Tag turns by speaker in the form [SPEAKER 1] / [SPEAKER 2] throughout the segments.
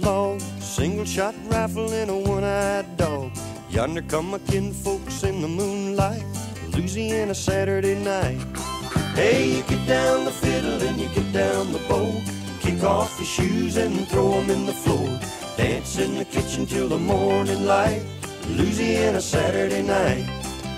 [SPEAKER 1] log, single-shot rifle and a one-eyed dog. Yonder come my kinfolks in the moonlight, Louisiana Saturday night. Hey, you get down the fiddle and you get down the bow, kick off your shoes and throw them in the floor. Dance in the kitchen till the morning light, Louisiana Saturday night.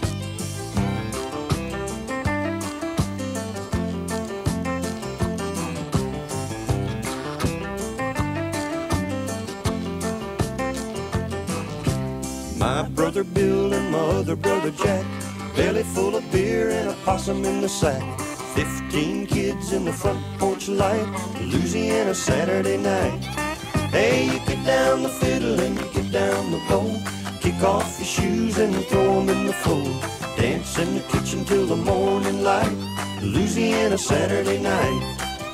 [SPEAKER 1] My brother Bill and my other brother Jack, belly full of beer and a possum in the sack. 15 kids in the front porch light, Louisiana Saturday night. Hey, you get down the fiddle and you get down the bow, kick off your shoes and throw them in the floor. Dance in the kitchen till the morning light, Louisiana Saturday night.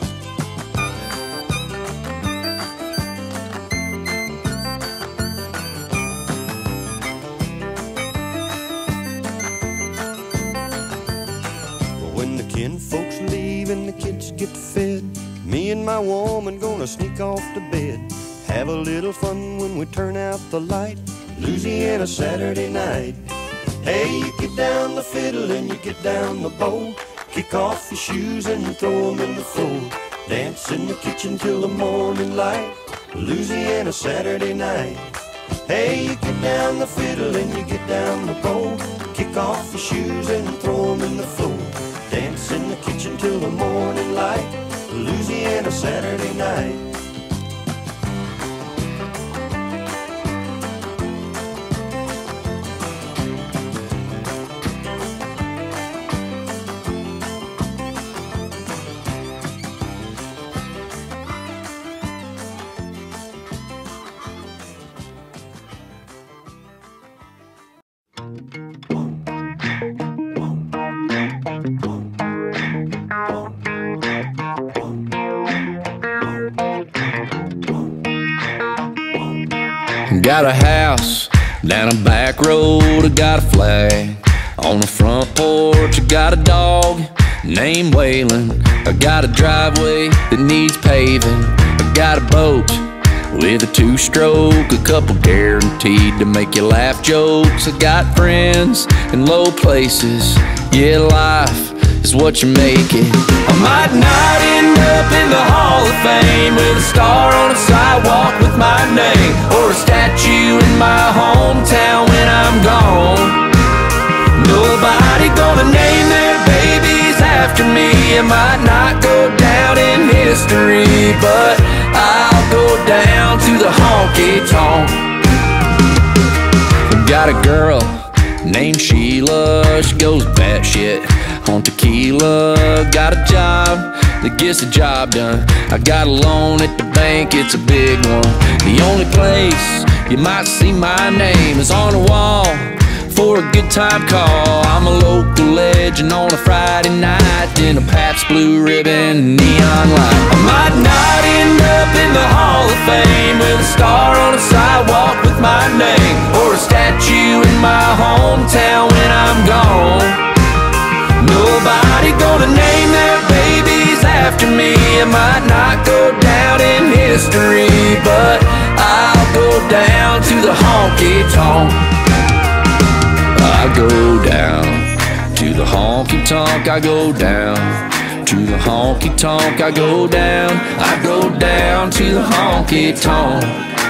[SPEAKER 1] When the kinfolks leave and the kids get fed, me and my woman gonna sneak off to bed. Have a little fun when we turn out the light, Louisiana Saturday night. Hey, you get down the fiddle and you get down the bow, kick off your shoes and throw them in the floor. Dance in the kitchen till the morning light, Louisiana Saturday night. Hey, you get down the fiddle and you get down the bow, kick off your shoes and throw them in the floor. Dance in the kitchen till the morning light, Louisiana Saturday night.
[SPEAKER 2] Got a house down a back road, I got a flag on the front porch. I got a dog named Waylon, I got a driveway that needs paving. I got a boat with a two-stroke, a couple guaranteed to make you laugh jokes. I got friends in low places, yeah, life is what you make it. I might not end up in the Hall of Fame with a star on a sidewalk with my name, or a statue in my hometown when I'm gone. Nobody gonna name their babies after me. I might not go down in history, but I'll go down to the honky-tonk. Got a girl named Sheila, she goes batshit on tequila. Got a job that gets the job done. I got a loan at the bank, it's a big one. The only place you might see my name is on the wall for a good time call. I'm a local legend on a Friday night in a Pabst Blue Ribbon neon light. I might not end up in the Hall of Fame with a star on a sidewalk with my name, or a statue in my hometown when I'm gone. Nobody gonna name their babies after me. I might not go down in history, but I'll go down to the honky-tonk. I go down to the honky-tonk, I go down to the honky-tonk, I go down, I go down to the honky-tonk.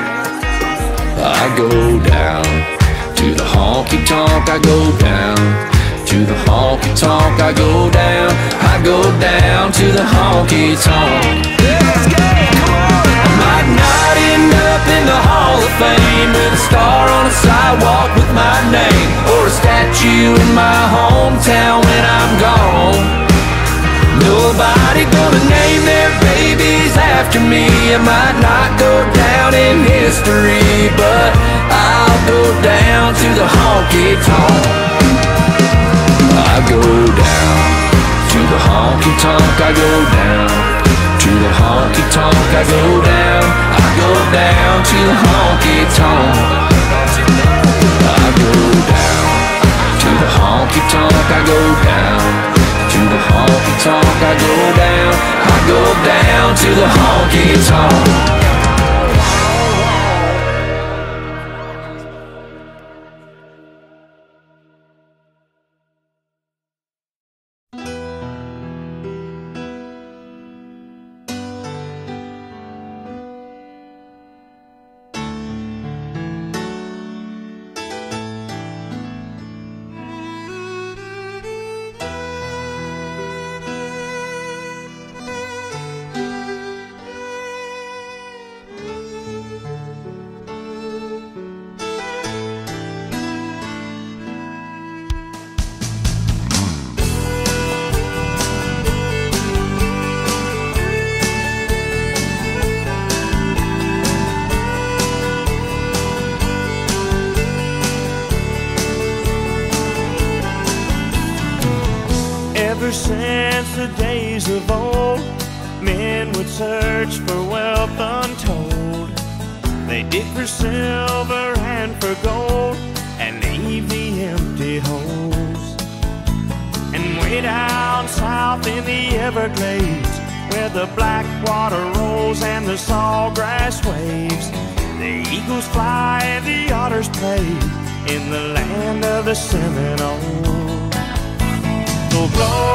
[SPEAKER 2] I go down to the honky-tonk, I go down to the honky-tonk, I go down, I go down to the honky-tonk. Let's go, come on! I might not end up in the Hall of Fame with a star on a sidewalk with my name, or a statue in my hometown when I'm gone. Nobody gonna name their babies after me. I might not go down in history, but I'll go down to the honky-tonk. I go down to the honky-tonk, I go down to the honky-tonk, I go down, I go down to the honky-tonk. I go down to the honky-tonk, I go down to the honky-tonk, I go down, I go down to the honky-tonk.
[SPEAKER 3] the days of old, men would search for wealth untold. They dig for silver and for gold and leave the empty holes. And way down south in the Everglades, where the black water rolls and the sawgrass waves, the eagles fly and the otters play in the land of the Seminoles. So blow